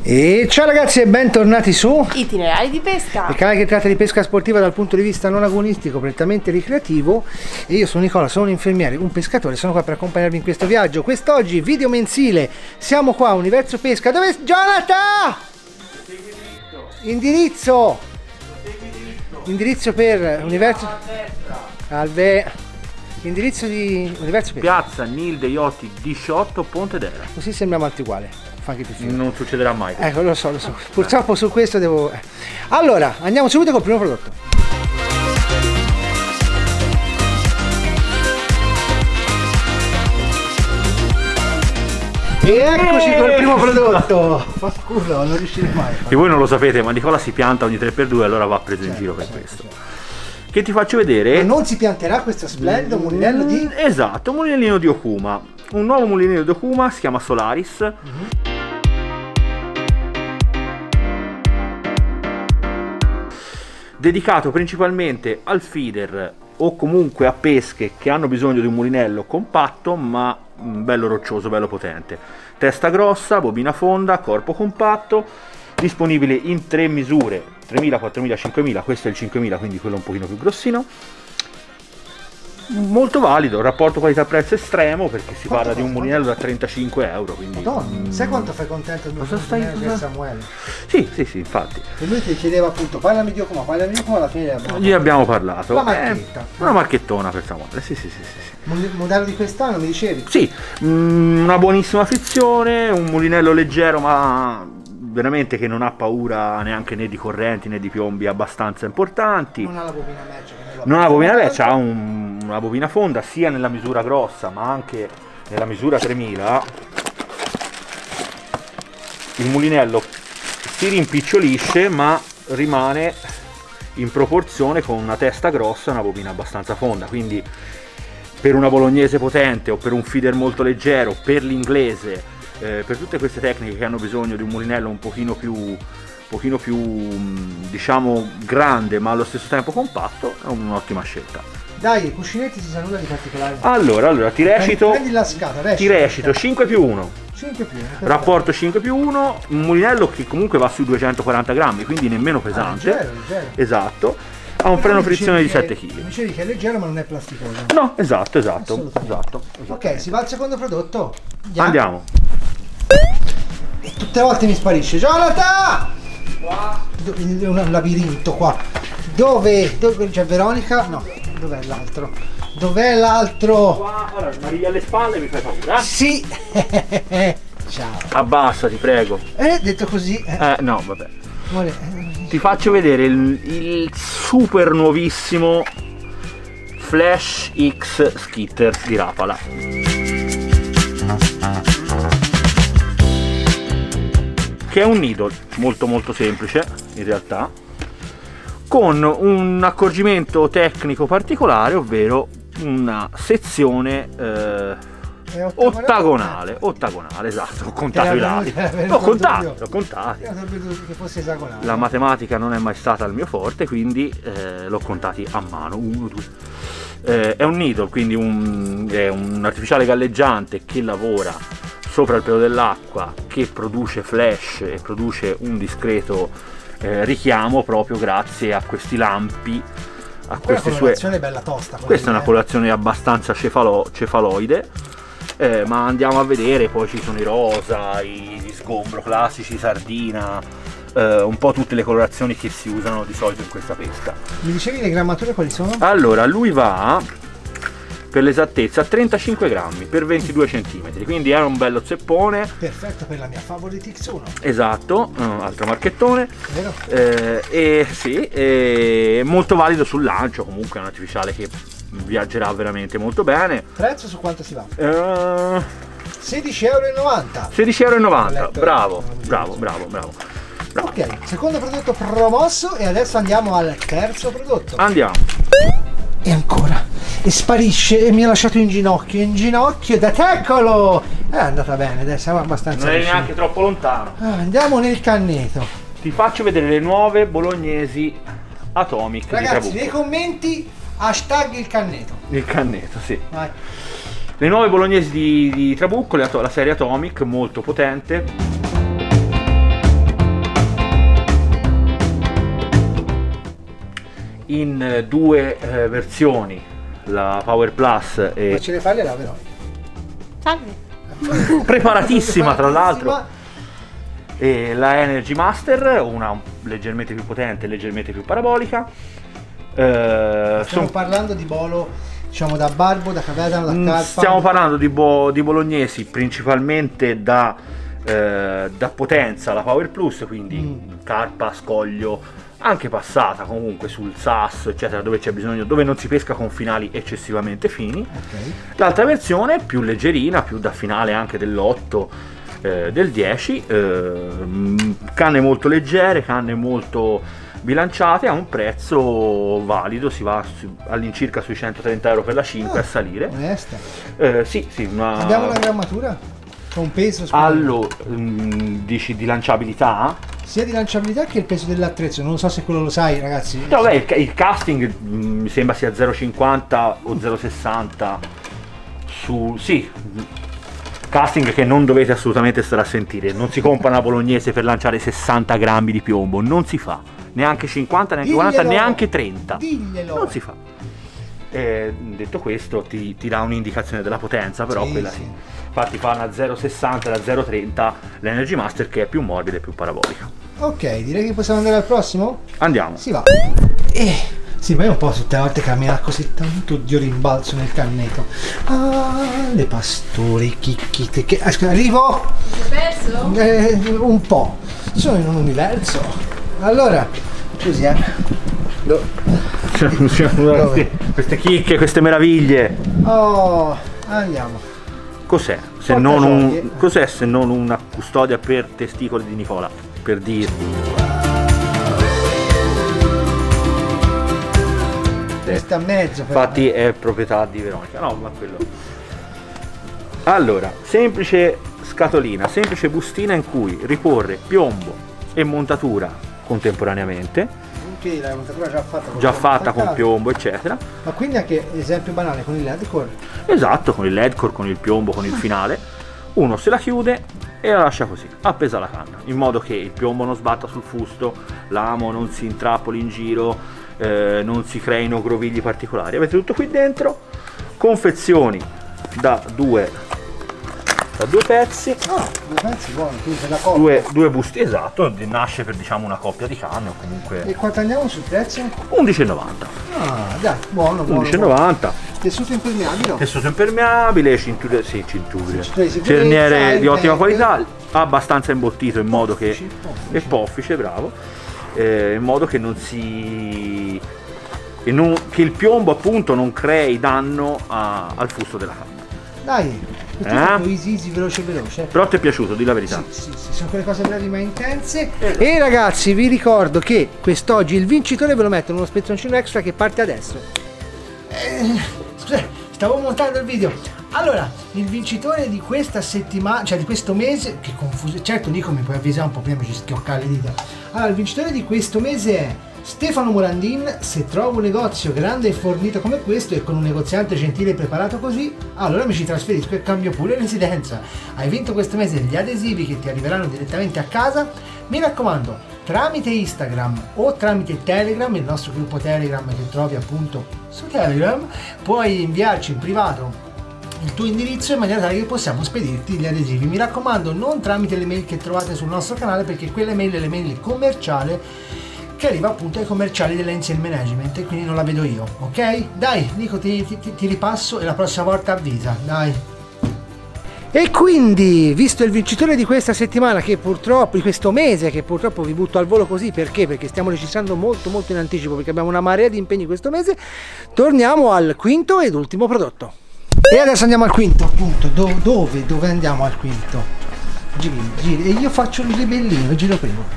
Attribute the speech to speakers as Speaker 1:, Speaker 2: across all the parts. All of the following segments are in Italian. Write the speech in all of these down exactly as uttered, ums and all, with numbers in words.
Speaker 1: E ciao ragazzi e bentornati su
Speaker 2: Itinerari di Pesca,
Speaker 1: il canale che tratta di pesca sportiva dal punto di vista non agonistico, prettamente ricreativo. E io sono Nicola, sono un infermiere, un pescatore, sono qua per accompagnarvi in questo viaggio. Quest'oggi video mensile, siamo qua a Universo Pesca. Dove è Jonathan? Indirizzo Indirizzo per Universo Salve. Indirizzo di Universo Pesca,
Speaker 3: Piazza Nilde Iotti diciotto, Pontedera.
Speaker 1: così sembriamo tutti uguali. Anche più fine.
Speaker 3: Non succederà mai.
Speaker 1: Ecco, lo so, lo so. Purtroppo su questo devo... Allora, andiamo subito col primo prodotto. E eccoci col primo prodotto. Fa culo, non riuscirei mai.
Speaker 3: E voi non lo sapete, ma Nicola si pianta ogni tre per due, allora va preso in giro per questo. Che ti faccio vedere.
Speaker 1: Ma non si pianterà questo splendido mulinello di...
Speaker 3: Esatto, un mulinellino di Okuma. Un nuovo mulinello di Okuma, si chiama Solaris. Uh-huh. Dedicato principalmente al feeder o comunque a pesche che hanno bisogno di un mulinello compatto ma bello roccioso, bello potente. Testa grossa, bobina fonda, corpo compatto, disponibile in tre misure, tremila, quattromila, cinquemila, questo è il cinquemila, quindi quello un pochino più grossino. Molto valido, rapporto qualità-prezzo estremo, perché si
Speaker 1: Quanto
Speaker 3: parla di un
Speaker 1: costa?
Speaker 3: mulinello da trentacinque euro. Quindi...
Speaker 1: Madonna, sai quanto fai contento il mio
Speaker 3: Cosa stai-
Speaker 1: mulinello
Speaker 3: cosa-
Speaker 1: di Samuele?
Speaker 3: Sì, sì, sì, infatti.
Speaker 1: E lui ti chiedeva appunto, parlami di Okuma, parlami di Okuma, alla fine abbiamo...
Speaker 3: Gli abbiamo parlato.
Speaker 1: La marchetta.
Speaker 3: Eh, una marchettona per Samuele, sì, sì, sì, sì, sì.
Speaker 1: Mul- Modello di quest'anno mi dicevi?
Speaker 3: Sì, mm, una buonissima frizione, un mulinello leggero ma veramente che non ha paura neanche né di correnti né di piombi abbastanza importanti.
Speaker 1: Non ha la bobina match che noi lo
Speaker 3: Non ha la bobina
Speaker 1: abbiamo.
Speaker 3: match, ha un- una bobina fonda sia nella misura grossa ma anche nella misura tremila. Il mulinello si rimpicciolisce ma rimane in proporzione con una testa grossa e una bobina abbastanza fonda, quindi per una bolognese potente o per un feeder molto leggero, per l'inglese, eh, per tutte queste tecniche che hanno bisogno di un mulinello un pochino più, un pochino più mh, diciamo grande ma allo stesso tempo compatto, è un'ottima scelta.
Speaker 1: Dai, i cuscinetti si sa nulla di particolare.
Speaker 3: Allora, allora ti recito,
Speaker 1: Prendi la scatola,
Speaker 3: ti recito cinque più uno,
Speaker 1: cinque più uno.
Speaker 3: rapporto cinque più uno, un mulinello che comunque va sui duecentoquaranta grammi, quindi nemmeno pesante.
Speaker 1: Ah, leggero, leggero.
Speaker 3: Esatto, ha un
Speaker 1: Però
Speaker 3: freno
Speaker 1: mi
Speaker 3: frizione di
Speaker 1: dicevi
Speaker 3: sette
Speaker 1: che-
Speaker 3: chili.
Speaker 1: Mi dicevi che è leggero ma non è plasticoso.
Speaker 3: No, esatto, esatto,
Speaker 1: Assolutamente.
Speaker 3: esatto,
Speaker 1: Ok,
Speaker 3: esattamente.
Speaker 1: si va al secondo prodotto. Andiamo.
Speaker 3: Andiamo.
Speaker 1: E tutte le volte mi sparisce. Jonathan! Do- È un labirinto qua. Dove? Dove c'è Veronica? No, dov'è l'altro? Dov'è l'altro?
Speaker 3: Qua, allora, Maria alle spalle mi fai paura.
Speaker 1: Sì! Ciao.
Speaker 3: Abbassa, ti prego.
Speaker 1: Eh, detto così. Eh,
Speaker 3: Eh, no, vabbè.
Speaker 1: vuole- eh,
Speaker 3: Ti faccio vedere il, il super nuovissimo Flash X Skitter di Rapala. Che è un needle molto molto semplice in realtà, con un accorgimento tecnico particolare, ovvero una sezione eh,
Speaker 1: è
Speaker 3: ottagonale, ottagonale, esatto, ho contato i lati,
Speaker 1: Era venuto
Speaker 3: l'ho
Speaker 1: il
Speaker 3: contati,
Speaker 1: dubbio.
Speaker 3: l'ho contati.
Speaker 1: Era venuto che fosse esagonale.
Speaker 3: La matematica non è mai stata il mio forte, quindi eh, l'ho contati a mano, uno, due. Eh, è un needle, quindi un, è un artificiale galleggiante che lavora sopra il pelo dell'acqua, che produce flash e produce un discreto eh, richiamo proprio grazie a questi lampi, a queste
Speaker 1: Questa
Speaker 3: sue...
Speaker 1: colorazione è bella tosta.
Speaker 3: Questa è una colorazione abbastanza cefalo- cefaloide, eh, ma andiamo a vedere, poi ci sono i rosa, i, gli sgombro classici, sardina, eh, un po' tutte le colorazioni che si usano di solito in questa pesca.
Speaker 1: Mi dicevi le grammature quali sono?
Speaker 3: Allora, lui va per l'esattezza a trentacinque grammi per ventidue centimetri, quindi è un bello zeppone.
Speaker 1: Perfetto per la mia Favorite X uno.
Speaker 3: Esatto, eh, altro marchettone.
Speaker 1: Vero?
Speaker 3: Eh, e sì, è molto valido sul lancio, comunque è un artificiale che viaggerà veramente molto bene.
Speaker 1: Prezzo su quanto si va?
Speaker 3: Eh,
Speaker 1: sedici euro e novanta.
Speaker 3: sedici euro e novanta,
Speaker 1: Letto.
Speaker 3: bravo, bravo, bravo, bravo, bravo.
Speaker 1: Ok, secondo prodotto promosso e adesso andiamo al terzo prodotto.
Speaker 3: Andiamo.
Speaker 1: E ancora. E sparisce e mi ha lasciato in ginocchio, in ginocchio, da eccolo! È andata bene, dai, siamo abbastanza
Speaker 3: Non eri
Speaker 1: vicini.
Speaker 3: neanche troppo lontano.
Speaker 1: Ah, andiamo nel canneto.
Speaker 3: Ti faccio vedere le nuove bolognesi Atomic di
Speaker 1: Ragazzi, nei
Speaker 3: Trabucco.
Speaker 1: commenti hashtag il canneto.
Speaker 3: Il canneto, sì.
Speaker 1: Vai.
Speaker 3: Le nuove bolognesi di, di Trabucco, le ato- la serie Atomic, molto potente. in due eh, versioni, la Power Plus e...
Speaker 1: Ma ce ne parli la Veronica?
Speaker 2: Salve.
Speaker 3: Preparatissima tra l'altro. E la Energy Master, una leggermente più potente e leggermente più parabolica. Eh,
Speaker 1: Stiamo
Speaker 3: son...
Speaker 1: parlando di bolo, diciamo, da barbo, da cavedano, da carpa.
Speaker 3: Stiamo parlando di, bo di bolognesi principalmente da, eh, da potenza, la Power Plus, quindi mm. carpa, scoglio, anche passata comunque sul sasso, eccetera, dove c'è bisogno, dove non si pesca con finali eccessivamente fini.
Speaker 1: Okay.
Speaker 3: L'altra versione più leggerina, più da finale anche dell'otto, eh, del dieci, eh, canne molto leggere, canne molto bilanciate a un prezzo valido, si va all'incirca sui centotrenta euro per la cinque ah, a salire.
Speaker 1: Onesta.
Speaker 3: Eh, sì, sì, una...
Speaker 1: Abbiamo una grammatura? Con peso?
Speaker 3: Allora, mh, dici di lanciabilità?
Speaker 1: Sia di lanciabilità che il peso dell'attrezzo, non so se quello lo sai, ragazzi.
Speaker 3: No, beh, il, il casting mh, mi sembra sia zero virgola cinquanta o zero virgola sessanta su... sì, casting che non dovete assolutamente stare a sentire. Non si compra una bolognese per lanciare sessanta grammi di piombo, non si fa. Neanche cinquanta, neanche
Speaker 1: Diglielo,
Speaker 3: quaranta, neanche trenta.
Speaker 1: Diglielo.
Speaker 3: Non si fa. Eh, detto questo, ti, ti dà un'indicazione della potenza, però
Speaker 1: sì,
Speaker 3: quella
Speaker 1: sì.
Speaker 3: sì. Infatti fa una zero virgola sessanta e la zero virgola trenta l'Energy Master, che è più morbida e più parabolica.
Speaker 1: Ok, direi che possiamo andare al prossimo?
Speaker 3: Andiamo.
Speaker 1: Si va. Eh, sì, ma io un po' tutte le volte cammina così tanto di rimbalzo nel canneto. Ah, le pastore, chicchite, che... Ah, scusa, arrivo?
Speaker 2: Ti hai perso?
Speaker 1: Eh, un po'. Sono in un universo. Allora, scusi, eh. Do...
Speaker 3: Queste chicche, queste meraviglie.
Speaker 1: Oh, andiamo.
Speaker 3: Cos'è se, non un... Cos'è se non una custodia per testicoli di Nicola? Per dirti.
Speaker 1: Questa a mezzo.
Speaker 3: Infatti è proprietà di Veronica. No, ma quello. Allora, semplice scatolina, semplice bustina in cui riporre piombo e montatura contemporaneamente.
Speaker 1: Anche la montatura già fatta con,
Speaker 3: già fatta con piombo, eccetera.
Speaker 1: Ma quindi anche esempio banale con il L E D core?
Speaker 3: Esatto, con il L E D core, con il piombo, con il finale. Uno se la chiude e la lascia così, appesa alla canna, in modo che il piombo non sbatta sul fusto, l'amo non si intrappoli in giro, eh, non si creino grovigli particolari. Avete tutto qui dentro, confezioni da due, da due pezzi.
Speaker 1: Ah, due pezzi buoni, quindi per la coppia.
Speaker 3: Due, due busti, esatto, nasce per diciamo una coppia di canne o comunque...
Speaker 1: E quanto andiamo sul prezzo?
Speaker 3: undici e novanta.
Speaker 1: Ah, dai, buono, buono.
Speaker 3: undici e novanta.
Speaker 1: Tessuto impermeabile?
Speaker 3: Tessuto impermeabile, cinture, sì, cinture,
Speaker 1: Cinture
Speaker 3: cerniere di ottima
Speaker 1: airbag.
Speaker 3: qualità, abbastanza imbottito in modo che...
Speaker 1: Poffici, poffici.
Speaker 3: E poffice, bravo, eh, in modo che non si... E non, che il piombo appunto non crei danno a, al fusto della canna.
Speaker 1: Dai, è tutto
Speaker 3: Eh?
Speaker 1: un po' easy, easy, veloce, veloce.
Speaker 3: Però ti è piaciuto, di la verità.
Speaker 1: Sì, sì, sì, sono quelle cose brevi ma intense. E ragazzi, vi ricordo che quest'oggi il vincitore ve lo metto in uno spezzoncino extra che parte adesso. Eh, scusate, stavo montando il video. Allora, il vincitore di questa settimana, cioè di questo mese, che confuso, certo Nico mi puoi avvisare un po' prima, ci schioccare le dita. Allora, il vincitore di questo mese è Stefano Morandin. Se trovo un negozio grande e fornito come questo e con un negoziante gentile e preparato così, allora mi ci trasferisco e cambio pure residenza. Hai vinto questo mese gli adesivi che ti arriveranno direttamente a casa. Mi raccomando, tramite Instagram o tramite Telegram, il nostro gruppo Telegram che trovi appunto su Telegram, puoi inviarci in privato il tuo indirizzo in maniera tale che possiamo spedirti gli adesivi. Mi raccomando, non tramite le mail che trovate sul nostro canale, perché quelle mail è le mail commerciali che arriva appunto ai commerciali dell'Ensiel Management e quindi non la vedo io, ok? Dai Nico, ti, ti, ti ripasso e la prossima volta avvisa, dai. E quindi, visto il vincitore di questa settimana, che purtroppo, di questo mese, che purtroppo vi butto al volo così, perché? Perché stiamo registrando molto molto in anticipo, perché abbiamo una marea di impegni questo mese, torniamo al quinto ed ultimo prodotto. E adesso andiamo al quinto, appunto. Do, dove? Dove andiamo al quinto? Giri, giri, e io faccio il ribellino, giro primo.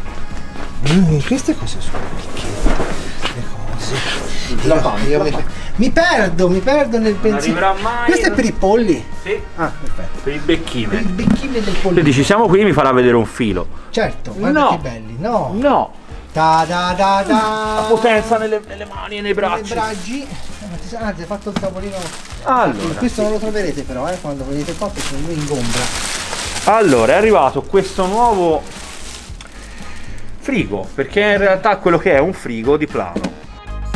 Speaker 1: Mm, queste cose sono perché le cose
Speaker 3: La
Speaker 1: io,
Speaker 3: fanno,
Speaker 1: io
Speaker 3: la
Speaker 1: mi,
Speaker 3: fanno.
Speaker 1: mi perdo mi perdo nel pensiero.
Speaker 3: arriverà mai.
Speaker 1: Questo è per i polli?
Speaker 3: Sì,
Speaker 1: Ah, perfetto.
Speaker 3: per il
Speaker 1: Per il
Speaker 3: becchime.
Speaker 1: becchime del
Speaker 3: Se
Speaker 1: pollino.
Speaker 3: dici siamo qui, mi farà vedere un filo.
Speaker 1: Certo, guarda
Speaker 3: No.
Speaker 1: che belli. No.
Speaker 3: No,
Speaker 1: Da da da da.
Speaker 3: la potenza nelle, nelle mani e nei bracci.
Speaker 1: Nei bracci. Anzi, hai fatto il tavolino.
Speaker 3: Allora,
Speaker 1: Questo non lo troverete però, eh, quando vedete qua, perché lui ingombra.
Speaker 3: allora, è arrivato questo nuovo frigo, perché in realtà quello che è un frigo di plano.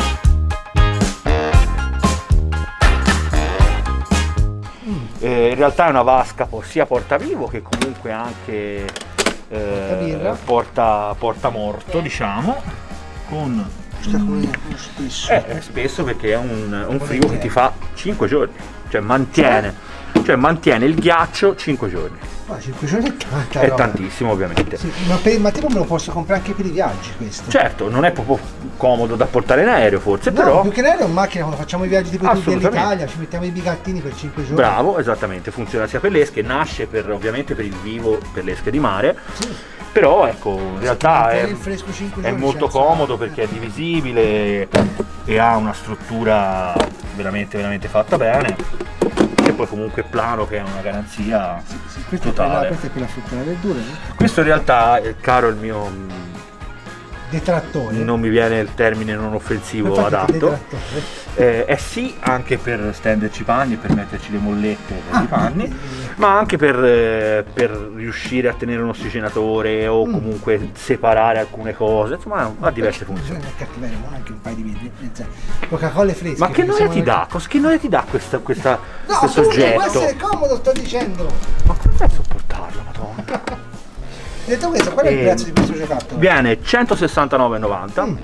Speaker 3: Eh, in realtà è una vasca sia portavivo che comunque anche eh, porta, porta morto, diciamo, con
Speaker 1: spesso.
Speaker 3: Eh, spesso perché è un, un frigo che ti fa cinque giorni, cioè mantiene, cioè mantiene il ghiaccio cinque giorni.
Speaker 1: Ma cinque giorni è tanta
Speaker 3: È
Speaker 1: roba.
Speaker 3: tantissimo, ovviamente.
Speaker 1: Sì, ma, per, ma tipo me lo posso comprare anche per i viaggi questo?
Speaker 3: Certo, non è proprio comodo da portare in aereo forse,
Speaker 1: No,
Speaker 3: però...
Speaker 1: più che in aereo in macchina quando facciamo i viaggi tipo dell'Italia, ci mettiamo i bigattini per cinque giorni.
Speaker 3: Bravo, esattamente, funziona sia per le esche, nasce per, ovviamente per il vivo, per le esche di mare. Sì. Però ecco, in realtà è, è molto comodo perché è divisibile e ha una struttura veramente veramente fatta bene. E poi comunque plano, che è una garanzia sì, sì, questo totale.
Speaker 1: Questa è quella frutta e verdura, eh?
Speaker 3: Questo in realtà, caro il mio
Speaker 1: detrattore,
Speaker 3: non mi viene il termine non offensivo adatto, eh, è sì anche per stenderci i panni e per metterci le mollette per ah, i panni, ma anche per, eh, per riuscire a tenere un ossigenatore o mm. comunque separare alcune cose, insomma ha diverse funzioni.
Speaker 1: Anche un paio di video, Coca-Cola fresche.
Speaker 3: Ma che noia ti dà? Che... che noia ti dà questa, questa,
Speaker 1: no,
Speaker 3: questo oggetto?
Speaker 1: No, può essere comodo, sto dicendo.
Speaker 3: Ma come fai a sopportarlo, madonna?
Speaker 1: Detto questo, qual è il prezzo di questo giocattolo?
Speaker 3: Viene centosessantanove e novanta mm.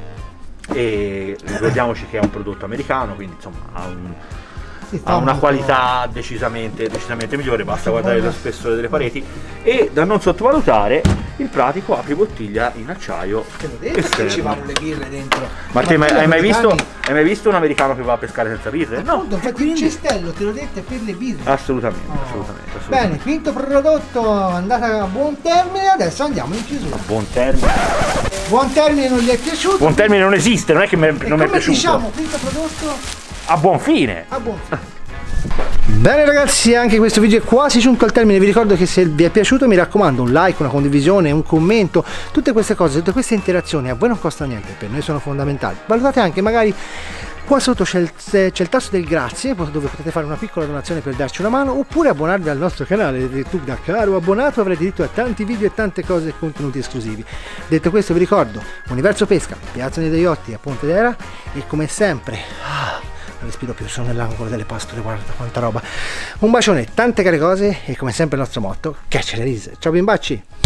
Speaker 3: e ricordiamoci che è un prodotto americano, quindi insomma ha, un, ha una qualità decisamente, decisamente migliore, basta guardare lo spessore delle pareti e da non sottovalutare il pratico apribottiglia in acciaio
Speaker 1: esterno. Ci vanno le birre dentro.
Speaker 3: Ma, Ma te hai, hai, mai visto, hai mai visto un americano che va a pescare senza birre?
Speaker 1: No, appunto, infatti quindi... il cestello te l'ho detto per le birre.
Speaker 3: Assolutamente, oh. assolutamente, assolutamente.
Speaker 1: Bene, quinto prodotto andato a buon termine, adesso andiamo in chiusura.
Speaker 3: A buon termine.
Speaker 1: Buon termine non gli è piaciuto?
Speaker 3: Buon termine non esiste, non è che me, non mi è piaciuto.
Speaker 1: Diciamo, quinto prodotto
Speaker 3: a buon fine.
Speaker 1: A buon fine. Bene ragazzi, anche questo video è quasi giunto al termine. Vi ricordo che se vi è piaciuto mi raccomando un like, una condivisione, un commento, tutte queste cose, tutte queste interazioni a voi non costano niente, per noi sono fondamentali. Valutate anche magari qua sotto c'è il, c'è il tasto del grazie dove potete fare una piccola donazione per darci una mano, oppure abbonarvi al nostro canale YouTube. Da caro abbonato avrete diritto a tanti video e tante cose e contenuti esclusivi. Detto questo vi ricordo Universo Pesca, Piazza dei Iotti a Pontedera, e come sempre ah, non respiro più, sono nell'angolo delle pastole, guarda quanta roba. Un bacione, tante care cose e come sempre il nostro motto, catch the release. Ciao bimbacci!